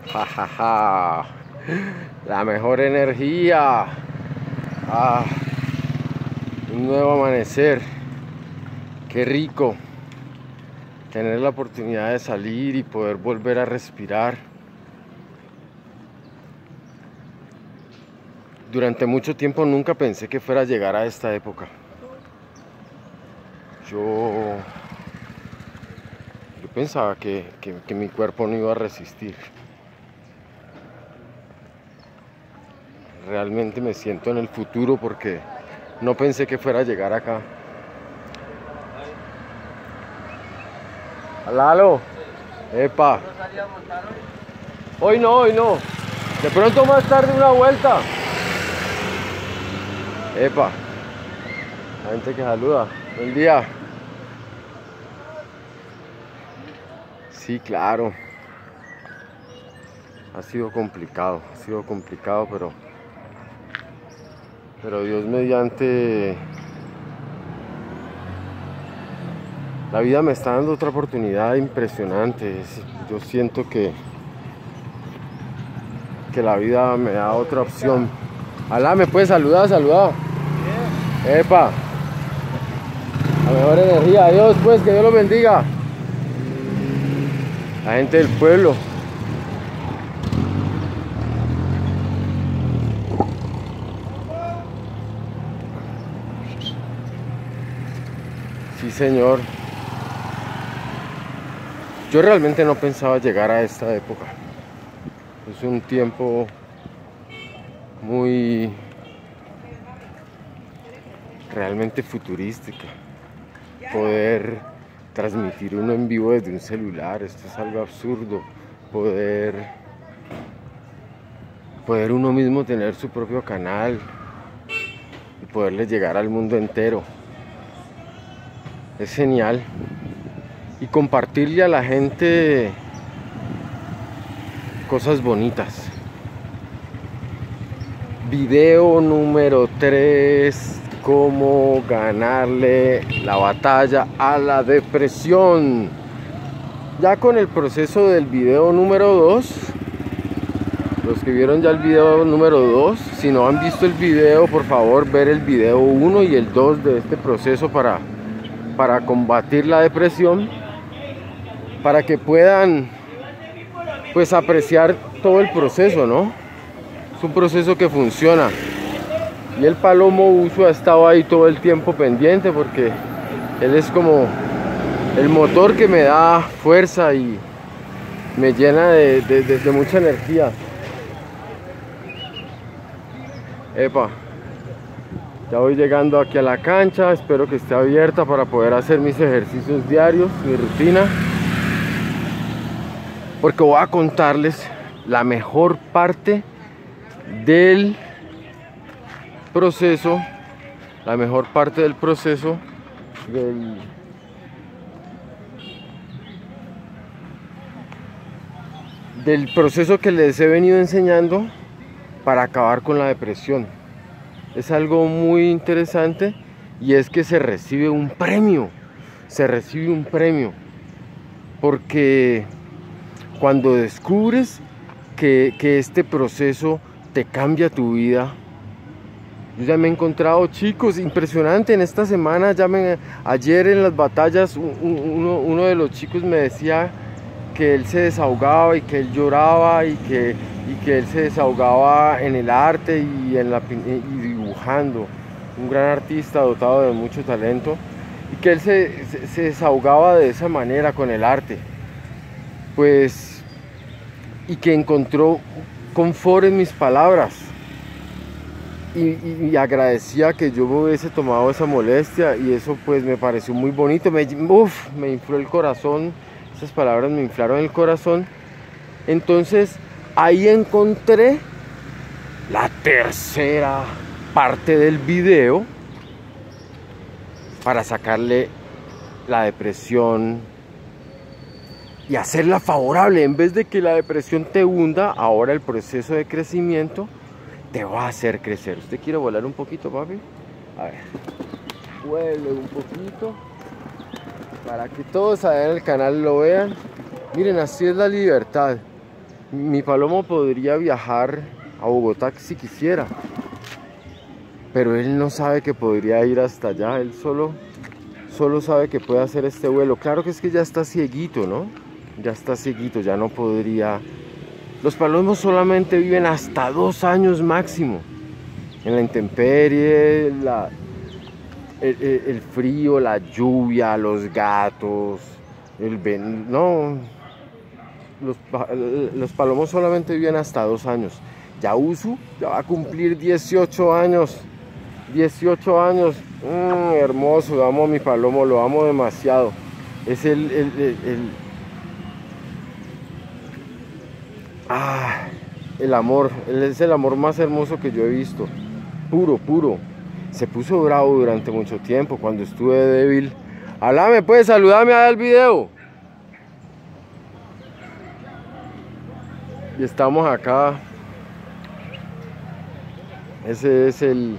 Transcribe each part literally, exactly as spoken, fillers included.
Ja, ja, ja. La mejor energía. Ah, un nuevo amanecer. Qué rico tener la oportunidad de salir y poder volver a respirar. Durante mucho tiempo nunca pensé que fuera a llegar a esta época. Yo, yo pensaba que, que, que mi cuerpo no iba a resistir. Realmente me siento en el futuro porque no pensé que fuera a llegar acá. Lalo, epa. Hoy no, hoy no. De pronto más tarde una vuelta. Epa. La gente que saluda. Buen día. Sí, claro. Ha sido complicado, ha sido complicado, pero pero Dios mediante, la vida me está dando otra oportunidad impresionante. Yo siento que que la vida me da otra opción. Alá, ¿me puedes saludar? Saludar. Bien. Epa. La mejor energía. Adiós, pues, que Dios los bendiga. La gente del pueblo. Sí, señor. Yo realmente no pensaba llegar a esta época. Es un tiempo muy realmente futurístico. Poder transmitir uno en vivo desde un celular, esto es algo absurdo. Poder, poder uno mismo tener su propio canal y poderle llegar al mundo entero. Es genial. Y compartirle a la gente cosas bonitas. Video número tres. Cómo ganarle la batalla a la depresión. Ya con el proceso del video número dos. Los que vieron ya el video número dos, si no han visto el video, por favor ver el video uno y el dos de este proceso para, para combatir la depresión, para que puedan pues apreciar todo el proceso, ¿no? Es un proceso que funciona. Y el Palomo Uso ha estado ahí todo el tiempo pendiente porque él es como el motor que me da fuerza y me llena de, de, de, de mucha energía. Epa, ya voy llegando aquí a la cancha, espero que esté abierta para poder hacer mis ejercicios diarios, mi rutina. Porque voy a contarles la mejor parte del proceso, la mejor parte del proceso del, del proceso que les he venido enseñando para acabar con la depresión. Es algo muy interesante y es que se recibe un premio, se recibe un premio, porque cuando descubres que, que este proceso te cambia tu vida. Yo ya me he encontrado chicos, impresionante en esta semana, ya me, ayer en las batallas uno, uno de los chicos me decía que él se desahogaba y que él lloraba y que, y que él se desahogaba en el arte y, en la, y dibujando, un gran artista dotado de mucho talento, y que él se, se, se desahogaba de esa manera con el arte, pues, y que encontró confort en mis palabras. Y, y, y agradecía que yo me hubiese tomado esa molestia y eso pues me pareció muy bonito, me, uf, me infló el corazón, esas palabras me inflaron el corazón. Entonces ahí encontré la tercera parte del video para sacarle la depresión y hacerla favorable. En vez de que la depresión te hunda, ahora el proceso de crecimiento te va a hacer crecer. ¿Usted quiere volar un poquito, papi? A ver, vuele un poquito para que todos allá en el canal lo vean. Miren, así es la libertad. Mi Palomo podría viajar a Bogotá si quisiera, pero él no sabe que podría ir hasta allá. Él solo, solo sabe que puede hacer este vuelo. Claro que es que ya está cieguito, ¿no? Ya está cieguito, ya no podría. Los palomos solamente viven hasta dos años máximo. En la intemperie, la, el, el, el frío, la lluvia, los gatos, el ven... No, los, los palomos solamente viven hasta dos años. Ya Usu ya va a cumplir dieciocho años. dieciocho años. Mm, hermoso, lo amo a mi palomo, lo amo demasiado. Es el... el, el, el ah, el amor, es el amor más hermoso que yo he visto. Puro, puro. Se puso bravo durante mucho tiempo cuando estuve débil. Alá, ¿me puedes saludarme al video? Y estamos acá. Ese es el...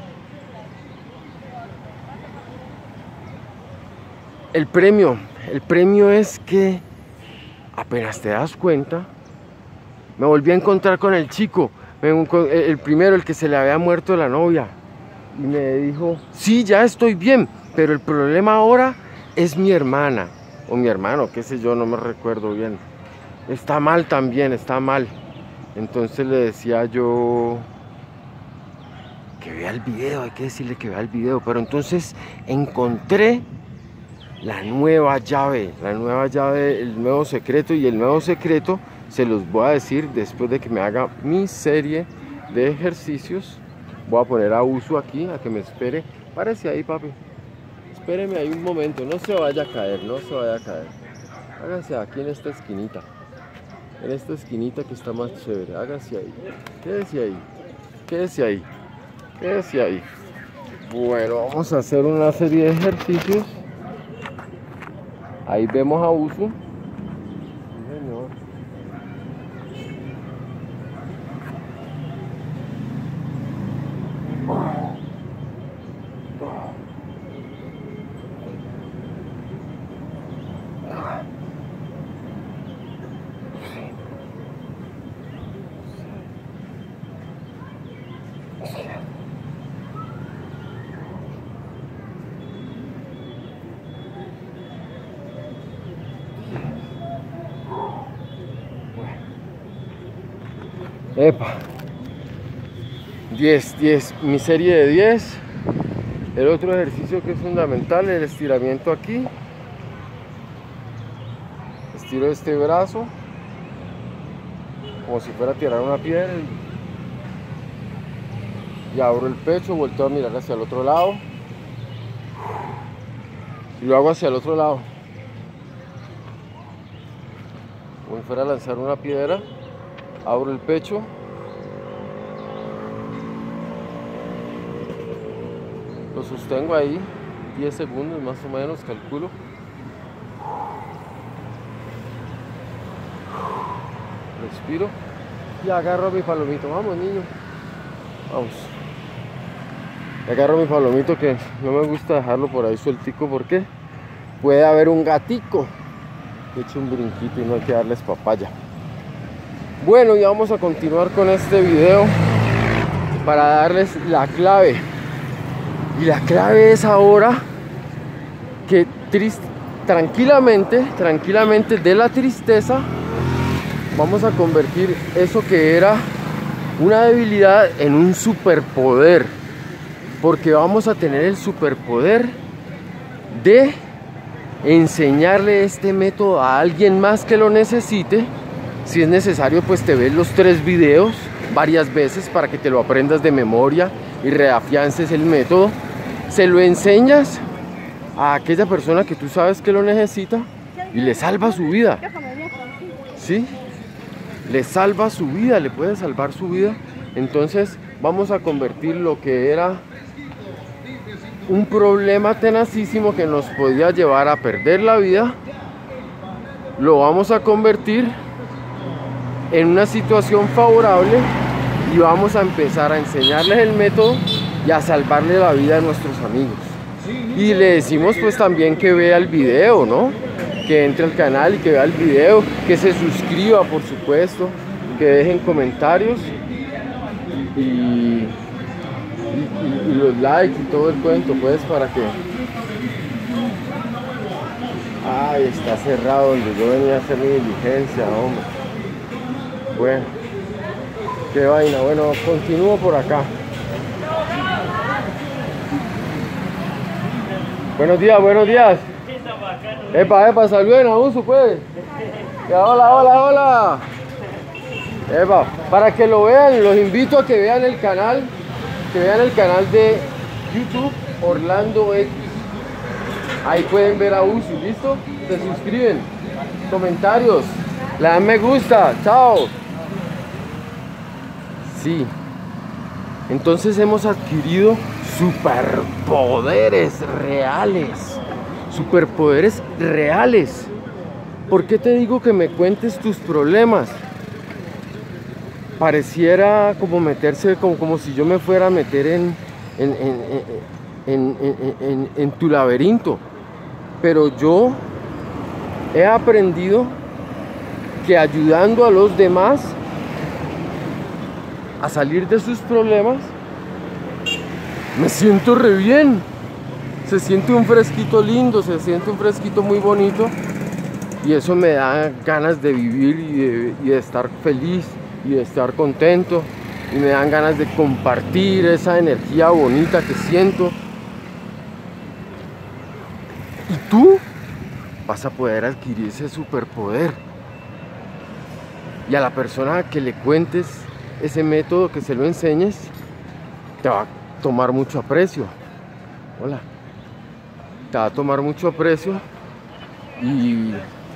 El premio. El premio es que apenas te das cuenta, me volví a encontrar con el chico. El primero, el que se le había muerto la novia, y me dijo, sí, ya estoy bien, pero el problema ahora es mi hermana, o mi hermano, qué sé yo, no me recuerdo bien. Está mal también, está mal. Entonces le decía yo que vea el video, hay que decirle que vea el video. Pero entonces encontré la nueva llave, la nueva llave, el nuevo secreto, y el nuevo secreto se los voy a decir después de que me haga mi serie de ejercicios. Voy a poner a Usu aquí, a que me espere. Párese ahí, papi. Espéreme ahí un momento, no se vaya a caer, no se vaya a caer. Hágase aquí en esta esquinita. En esta esquinita que está más chévere. Hágase ahí. Quédese ahí. Quédese ahí. Quédese ahí. Bueno, vamos a hacer una serie de ejercicios. Ahí vemos a Usu. Epa, diez, diez, mi serie de diez. El otro ejercicio que es fundamental, el estiramiento aquí. Estiro este brazo como si fuera a tirar una piedra y abro el pecho, vuelto a mirar hacia el otro lado y lo hago hacia el otro lado como si fuera a lanzar una piedra. Abro el pecho, lo sostengo ahí diez segundos más o menos, calculo. Respiro y agarro a mi palomito. Vamos, niño, vamos. Y agarro a mi palomito, que no me gusta dejarlo por ahí sueltico porque puede haber un gatico que eche un brinquito y no hay que darles papaya. Bueno, y vamos a continuar con este video para darles la clave. Y la clave es ahora que triste, tranquilamente, tranquilamente de la tristeza vamos a convertir eso que era una debilidad en un superpoder. Porque vamos a tener el superpoder de enseñarle este método a alguien más que lo necesite. Si es necesario, pues te ves los tres videos varias veces para que te lo aprendas de memoria y reafiances el método. Se lo enseñas a aquella persona que tú sabes que lo necesita y le salva su vida. ¿Sí? Le salva su vida, le puede salvar su vida. Entonces vamos a convertir lo que era un problema tenacísimo que nos podía llevar a perder la vida, lo vamos a convertir en una situación favorable y vamos a empezar a enseñarles el método y a salvarle la vida a nuestros amigos. Y le decimos pues también que vea el video, ¿no? Que entre al canal y que vea el video, que se suscriba, por supuesto. que dejen comentarios y, y, y, y los likes y todo el cuento, pues, para que... Ay, está cerrado donde yo venía a hacer mi diligencia, hombre. Bueno, qué vaina. Bueno, continúo por acá. Buenos días, buenos días. Epa, epa, saluden a Uso, pues. Ya, hola, hola, hola. Epa, para que lo vean, los invito a que vean el canal, que vean el canal de YouTube Orlando X. Ahí pueden ver a Uso, ¿listo? Se suscriben, comentarios, le dan me gusta, chao. Sí, entonces hemos adquirido superpoderes reales, superpoderes reales. ¿Por qué te digo que me cuentes tus problemas? Pareciera como meterse, como, como si yo me fuera a meter en, en, en, en, en, en, en tu laberinto. Pero yo he aprendido que ayudando a los demás a salir de sus problemas, me siento re bien. Se siente un fresquito lindo, se siente un fresquito muy bonito. Y eso me da ganas de vivir y de, y de estar feliz y de estar contento. Y me dan ganas de compartir esa energía bonita que siento. Y tú vas a poder adquirir ese superpoder. Y a la persona que le cuentes ese método, que se lo enseñes, te va a tomar mucho aprecio. Hola. Te va a tomar mucho aprecio y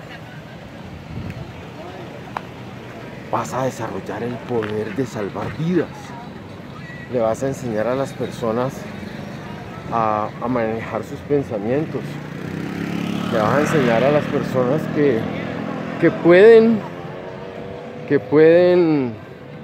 vas a desarrollar el poder de salvar vidas. Le vas a enseñar a las personas a, a manejar sus pensamientos. Le vas a enseñar a las personas que, que pueden que pueden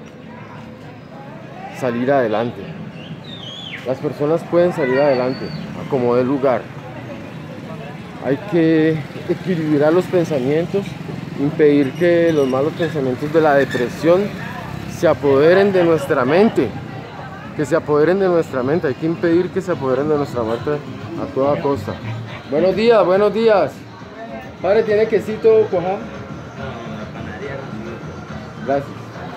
salir adelante. Las personas pueden salir adelante a como dé lugar. Hay que equilibrar los pensamientos, impedir que los malos pensamientos de la depresión se apoderen de nuestra mente, que se apoderen de nuestra mente. Hay que impedir que se apoderen de nuestra mente a toda costa. Buenos días, buenos días. Padre, ¿tiene quesito cuajá? Gracias.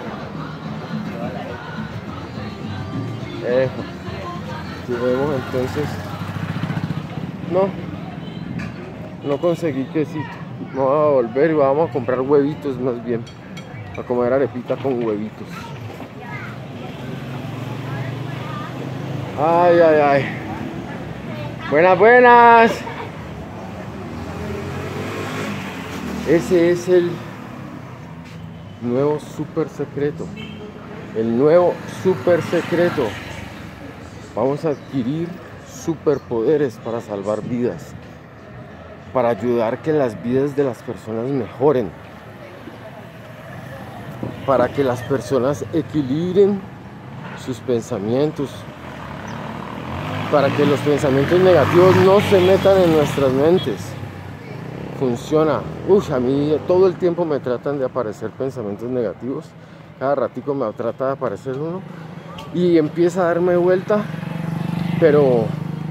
Eso. Llevemos entonces. No, no conseguí quesito. No voy a volver y vamos a comprar huevitos más bien. A comer arepita con huevitos. Ay, ay, ay. Buenas, buenas. Ese es el nuevo super secreto. El nuevo super secreto. Vamos a adquirir superpoderes para salvar vidas. Para ayudar que las vidas de las personas mejoren. Para que las personas equilibren sus pensamientos. Para que los pensamientos negativos no se metan en nuestras mentes. Funciona. Uy, a mí todo el tiempo me tratan de aparecer pensamientos negativos. Cada ratico me trata de aparecer uno. Y empieza a darme vuelta. Pero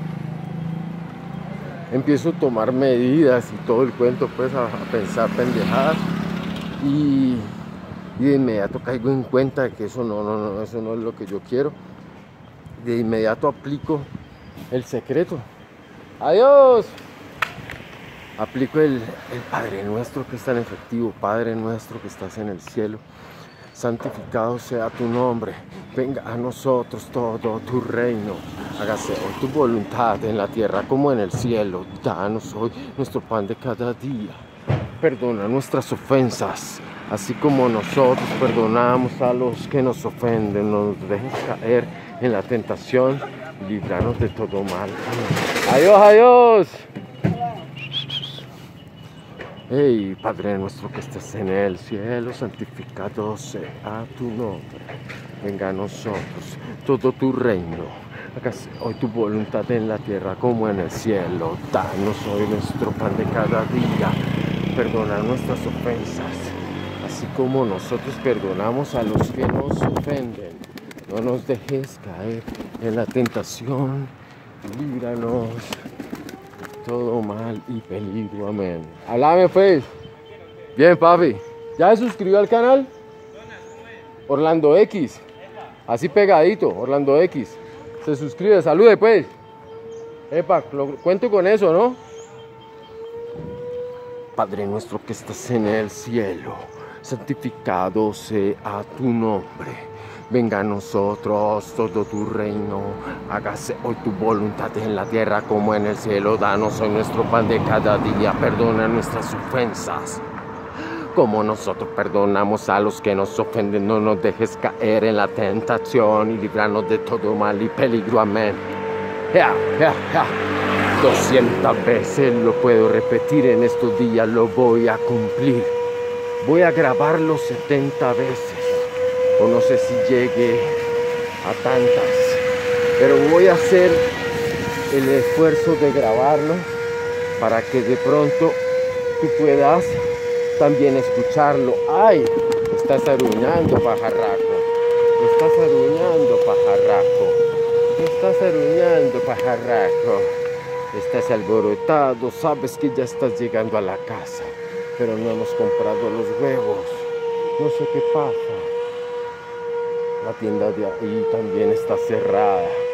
empiezo a tomar medidas y todo el cuento, pues a, a pensar pendejadas. Y, y de inmediato caigo en cuenta de que eso no, no, no, eso no es lo que yo quiero. De inmediato aplico el secreto. ¡Adiós! Aplico el, el Padre Nuestro que es tan efectivo. Padre Nuestro que estás en el cielo, santificado sea tu nombre. Venga a nosotros todo tu reino. Hágase hoy tu voluntad en la tierra como en el cielo. Danos hoy nuestro pan de cada día. Perdona nuestras ofensas, así como nosotros perdonamos a los que nos ofenden. No nos dejes caer en la tentación. Líbranos de todo mal. Adiós, adiós. Hey, Padre nuestro que estás en el cielo, santificado sea tu nombre. Venga a nosotros todo tu reino. Hágase hoy tu voluntad en la tierra como en el cielo. Danos hoy nuestro pan de cada día. Perdona nuestras ofensas, así como nosotros perdonamos a los que nos ofenden. No nos dejes caer en la tentación, líbranos de todo mal y peligro, amén. Háblame pues. Bien, papi. ¿Ya se suscribió al canal? Orlando X. Así pegadito, Orlando X. Se suscribe, salude pues. Epa, lo, cuento con eso, ¿no? Padre nuestro que estás en el cielo, santificado sea tu nombre. Venga a nosotros todo tu reino, hágase hoy tu voluntad en la tierra como en el cielo. Danos hoy nuestro pan de cada día, perdona nuestras ofensas, como nosotros perdonamos a los que nos ofenden. No nos dejes caer en la tentación y líbranos de todo mal y peligro, amén. Ya, ya, ya. doscientas veces lo puedo repetir en estos días, lo voy a cumplir. Voy a grabarlo setenta veces, o no sé si llegue a tantas, pero voy a hacer el esfuerzo de grabarlo para que de pronto tú puedas también escucharlo. ¡Ay! Me estás aruñando, pajarraco. Me estás aruñando, pajarraco. Me estás aruñando, pajarraco. Estás alborotado, sabes que ya estás llegando a la casa, pero no hemos comprado los huevos. No sé qué pasa. La tienda de ahí también está cerrada.